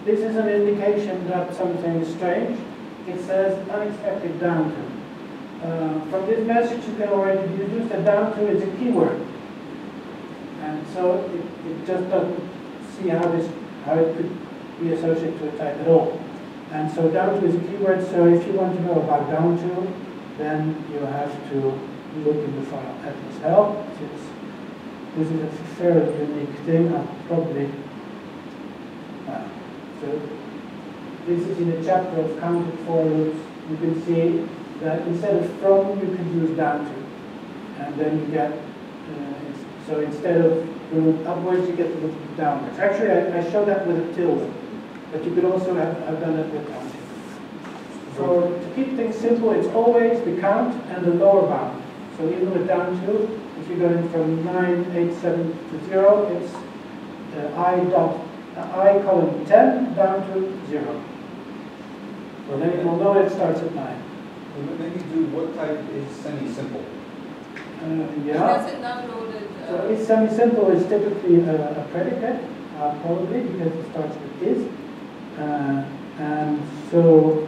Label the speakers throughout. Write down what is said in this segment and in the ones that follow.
Speaker 1: this is an indication that something is strange. It says unexpected down to. From this message you can already deduce that down to is a keyword. And so it just doesn't see how it could be associated to a type at all. And so down to is a keyword, so if you want to know about down to, then you have to look in the file atlas help. This is a fairly unique thing. I'll probably so this is in a chapter of counted for loops. You can see that instead of from, you can use down to, and then you get so instead of the loop upwards, you get the loop downwards. Actually, I showed that with a tilde, but you could also have done it with down to. So to keep things simple, it's always the count and the lower bound. So even with down to, if you're going from 987 to 0, it's I column 10 down to 0. Well, then you will know it starts at 9.
Speaker 2: Well, maybe do what type is semi-simple?
Speaker 1: Yeah.
Speaker 3: Does it not loaded?
Speaker 1: So it's semi-simple is typically a predicate, probably because it starts with is, and so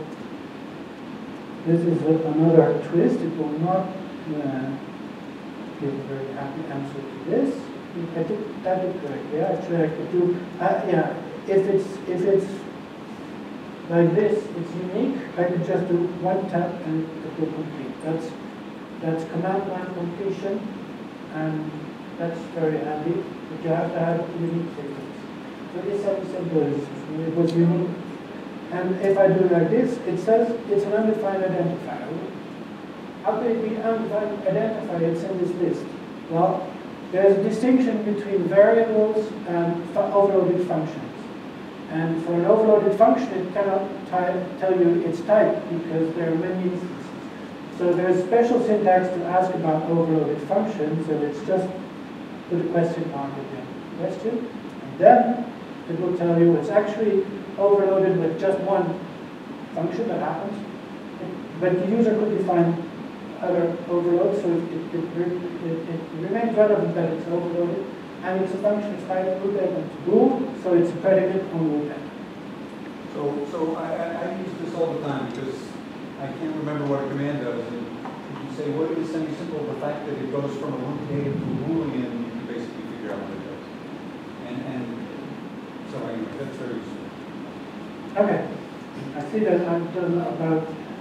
Speaker 1: this is another twist. It will not give a very happy answer to this. I did that correctly. Yeah, actually, I could do. Yeah, if it's like this, it's unique. I could just do one tap and it will complete. That's command line completion, and that's very handy. But you have to have unique signals. So this semi-simple it was unique. And if I do it like this, it says it's an undefined identifier. How can it be undefined identifier? It's in this list. Well, there's a distinction between variables and overloaded functions. And for an overloaded function, it cannot tell you its type because there are many instances. So there's special syntax to ask about overloaded functions, and it's just put a question mark at the question, and then it will tell you it's actually overloaded with just one function that happens. But the user could define other overloads, so it remains relevant that it's overloaded, and it's a function, it's type root element bool, so it's a predicate on root element.
Speaker 2: So I use this all the time because I can't remember what a command does. And you say, what is semi-simple? The fact that it goes from a root table to a boolean, you can basically figure out what it does. And so anyway, that's very useful.
Speaker 1: Okay, I see that I've done about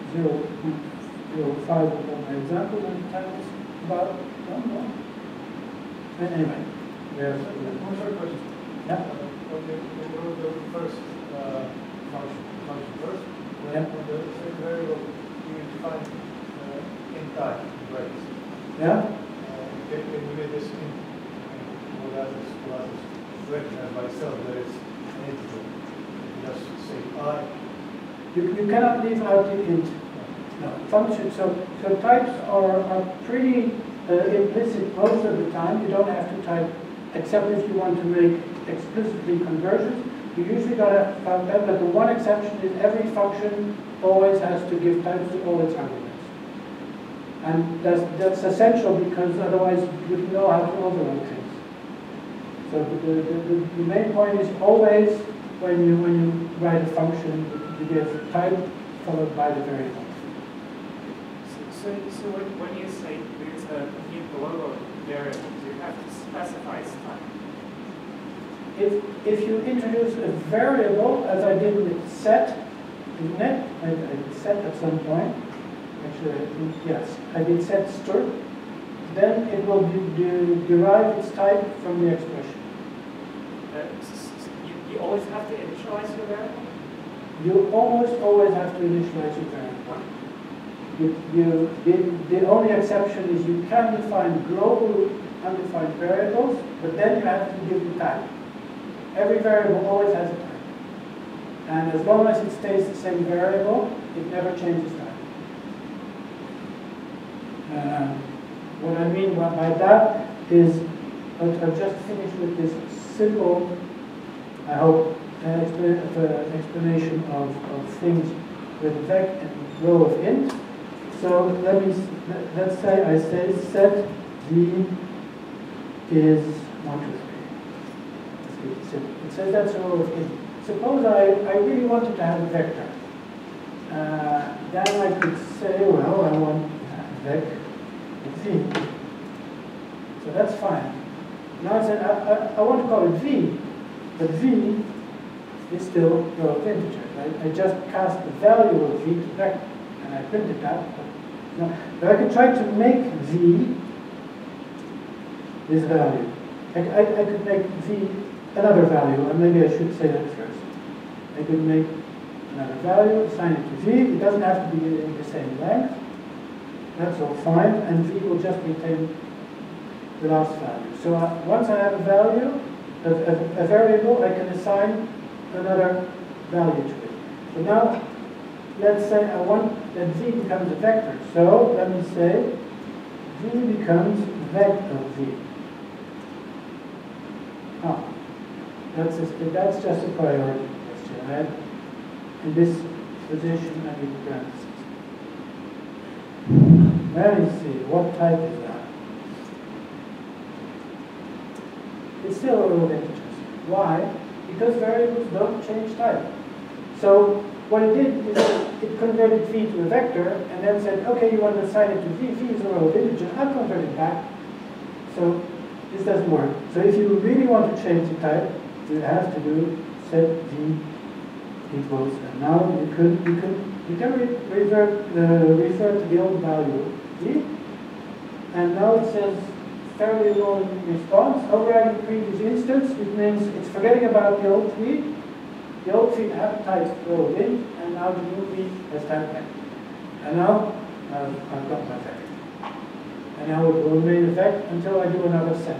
Speaker 1: 0.05 of my example, and time is about no. Anyway,
Speaker 4: yes. One short question.
Speaker 1: Yeah.
Speaker 4: Okay, we'll go to the first function first.
Speaker 1: Yeah.
Speaker 4: When the same variable you define in type breaks.
Speaker 1: Yeah.
Speaker 4: Can we make this in what is recognized by itself that it's an integer? You just say I.
Speaker 1: You cannot leave out the int. No, function. So types are pretty implicit most of the time. You don't have to type, except if you want to make explicitly conversions. You usually don't have to type that, but the one exception is every function always has to give types to all its arguments. And that's essential because otherwise you wouldn't know how to overload things. So the main point is always when you write a function, you give type followed by the variable.
Speaker 5: So when you say there's a new global variable, you have to specify its type.
Speaker 1: If you introduce a variable, as I did with set, isn't it? I did set at some point. Actually, yes, I did set str. Then it will derive its type from the expression.
Speaker 5: You always have to initialize your variable?
Speaker 1: You almost always have to initialize your variable. The only exception is you can define global undefined variables, but then you have to give the type. Every variable always has a type. And as long as it stays the same variable, it never changes type. What I mean by that is, I've just finished with this simple, I hope, explanation of things with vec and row of int. So let's say I say set d is 1, 2, 3. It says that's a row of int. suppose I really wanted to have a vector. Then I could say, well, I want vec v. So that's fine. Now I said, I want to call it v, but v is still row of integers. I just cast the value of v to vector, and I printed that. But I could try to make v this value. I could make v another value, or maybe I should say that first. I could make another value, assign it to v. It doesn't have to be in the same length. That's all fine, and v will just retain the last value. So once I have a value, a variable, I can assign another value to it. So now, let's say I want that v becomes a vector. So let me say v becomes vec of v. That's just a priority question. Right? In this position, I need parentheses. Let me see, what type is that? It's still a row of integers. Why? Because variables don't change type. So what it did is it converted v to a vector and then said, okay, you want to assign it to v. V is a row of integers. I'll convert it back. So this doesn't work. So if you really want to change the type, you have to do set v equals, and now you can refer to the old value v, and now it says fairly long response overriding previous instance, which means it's forgetting about the old v. The old v had type row of int, and now the new v has type vec. And now I've got my vec. And now it will remain effect until I do another set.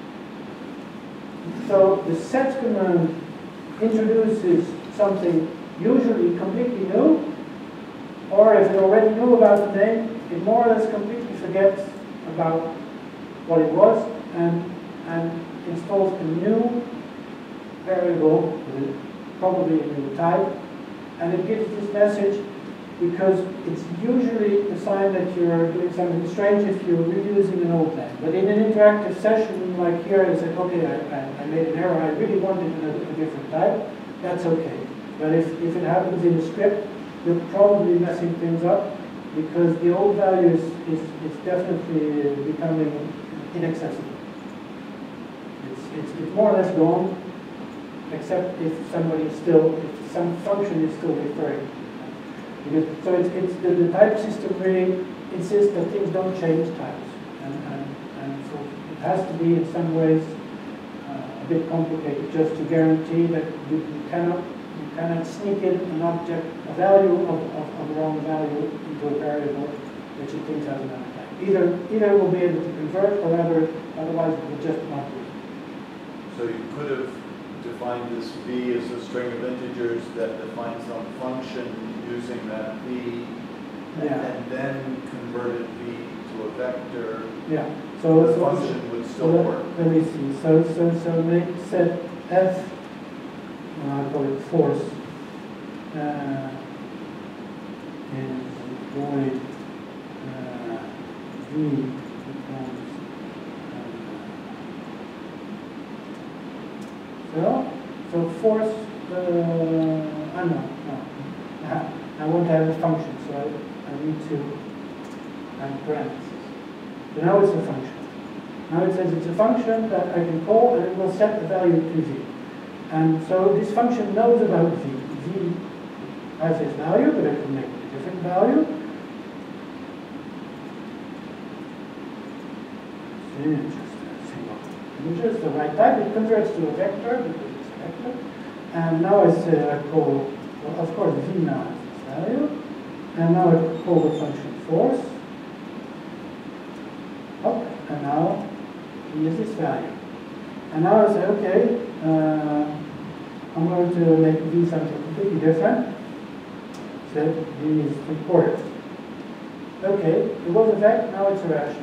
Speaker 1: So the set command introduces something usually completely new, or if it already knew about the name, it more or less completely forgets about what it was and installs a new variable with probably a new type, and it gives this message because it's usually a sign that you're doing something strange if you're reusing an old name. But in an interactive session like here, I said, okay, I made an error, I really wanted a different type, that's okay. But if it happens in a script, you're probably messing things up because the old value is definitely becoming inaccessible. It's more or less gone, except if some function is still referring. So the type system really insists that things don't change types, and so it has to be in some ways a bit complicated just to guarantee that you cannot sneak in an object, a value of the wrong value into a variable which it thinks has another type. Either it will be able to convert, or otherwise it will just not do it.
Speaker 3: So you could have defined this v as a string of integers that defines some function using that v, and then converted v to a vector.
Speaker 1: Yeah. So
Speaker 3: the function would still work.
Speaker 1: Let me see. So make set f. I'll call it force. And void v becomes so force. I want to have a function, so I need to add parentheses. So now it's a function. Now it says it's a function that I can call, and it will set the value to v. And so this function knows about v. V has its value, but I can make it a different value. Integer is the right type. It converts to a vector because it's a vector. And now I call, well, of course, v now has its value. And now I call the function force. Up, and now v is this value. And now I say, okay, I'm going to make v something completely different. So v is 3/4. Okay, it was a vec, now it's irrational.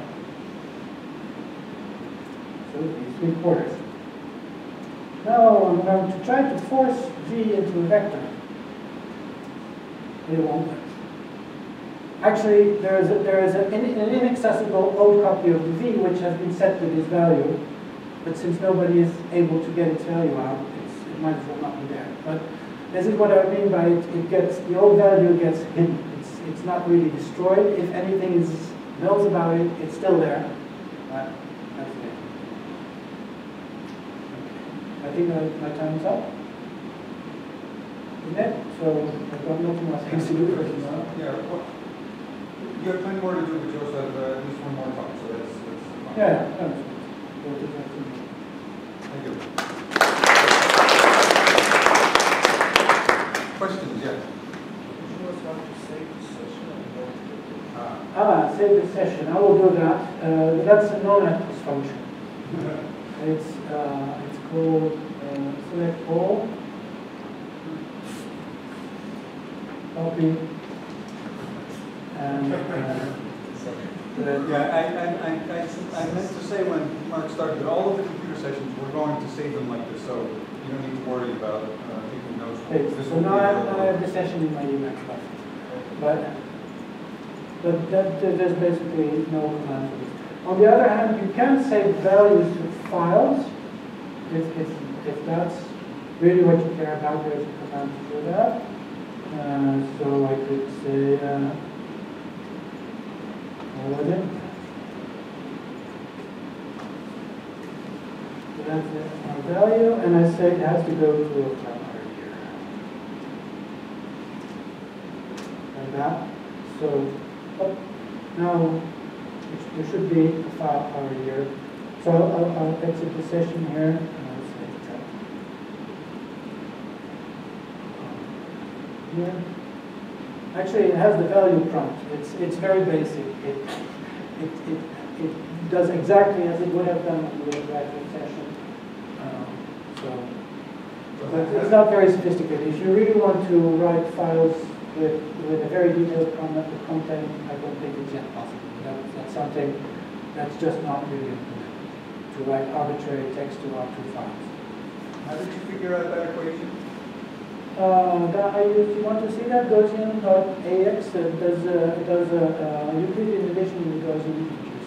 Speaker 1: So v is 3/4. Now I'm going to try to force v into a vector. It won't work. Actually, there is an inaccessible old copy of the v which has been set with this value, but since nobody is able to get its value out, it might as well not be there. But this is what I mean by it gets, the old value gets hidden. It's not really destroyed. If anything knows about it, it's still there. But that's it. I think my time is up. Isn't it? So I've got nothing more things to do.
Speaker 2: Yeah, well, you have plenty more to do, but you also have at least one more talk, so that's fine.
Speaker 1: Yeah.
Speaker 2: Thank you. Questions, yes?
Speaker 1: Save the session. I will do that. That's a non-active function. It's called select all, copy, and
Speaker 2: Yeah, I meant to say when Mark started, that all of the computer sessions, we're going to save them like this, so you don't need to worry about taking notes.
Speaker 1: okay,
Speaker 2: This
Speaker 1: so
Speaker 2: will
Speaker 1: now
Speaker 2: be
Speaker 1: I
Speaker 2: available.
Speaker 1: have the session in my email class. But there's basically no command for this. On the other hand, you can save values to files. If that's really what you care about, there's a command to do that. So I could say, what was it? So that's our value, and I say it has to go to a file here. Like that. So now there should be a file power here. So I'll exit the session here and I'll say that. Here. Actually, it has the value prompt. It's very basic. It does exactly as it would have done on the interactive session. But it's not very sophisticated. If you really want to write files with a very detailed content, I don't think it's yet possible. That's something that's just not really implemented, to write arbitrary text to R2 files.
Speaker 2: How did you figure out that equation?
Speaker 1: That I use, you want to see that Gaussian.ax does Euclidean division with Gaussian integers.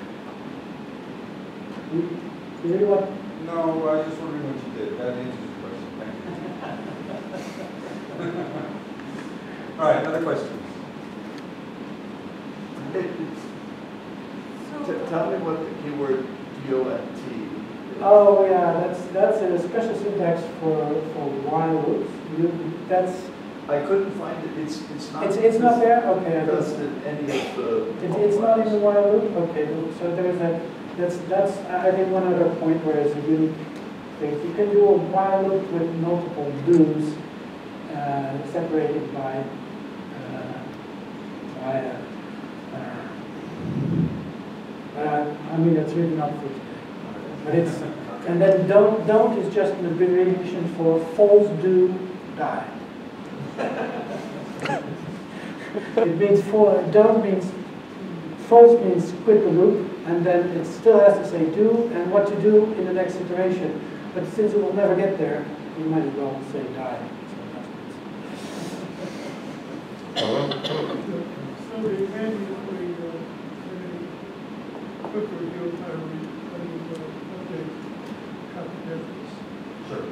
Speaker 1: You really want?
Speaker 2: No, I was just wondering what you did. That answers the question. Thank you. All right, other questions?
Speaker 3: Tell me what the keyword DONT is.
Speaker 1: Oh yeah, that's a special syntax for while loops.
Speaker 3: I couldn't find it. It's not.
Speaker 1: It's not there. Okay.
Speaker 3: Does it any of the?
Speaker 1: It's not in the while loop. Okay. So there's a that's I think one other point where it's a unique thing. You can do a while loop with multiple do's separated by I mean that's really not for today. But it's and then don't is just an abbreviation for false do die. It means don't means false means quit the loop, and then it still has to say do and what to do in the next iteration. But since it will never get there, you might as well say die.
Speaker 6: So maybe if we quick review of how we update copy difference.
Speaker 2: Sure.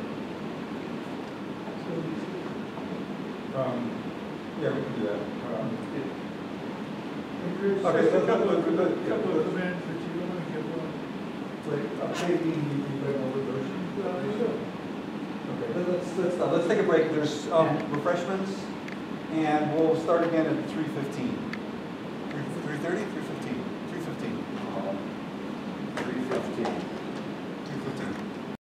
Speaker 6: So
Speaker 2: Yeah, we can do that.
Speaker 6: there's
Speaker 2: Okay,
Speaker 6: just
Speaker 2: so
Speaker 6: a couple of
Speaker 2: good.
Speaker 6: commands that you want to give on.
Speaker 2: Like updating the older version.
Speaker 6: Sure.
Speaker 2: Okay, let's take a break. There's refreshments, and we'll start again at 3:15.